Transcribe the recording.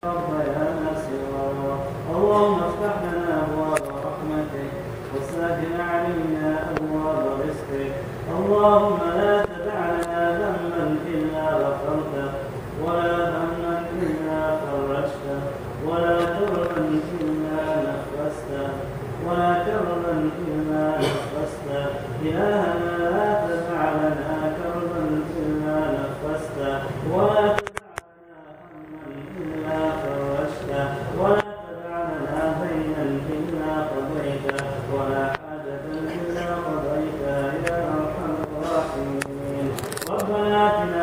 ربنا صغارا. اللهم افتح لنا أبواب رحمتك وسهل علينا أبواب رزقك. اللهم لا تدع لنا ذنبا إلا غفرته، ولا هما إلا فرجته، ولا كربا إلا نفسته، إلهنا لا تدع لنا كربا إلا نفسته، ولا تدع لنا هما إلا فرجته، ولا تدع لنا دينا إلا قضيته، ولا حاجة إلا قضيتها يا أرحم الراحمين. ربنا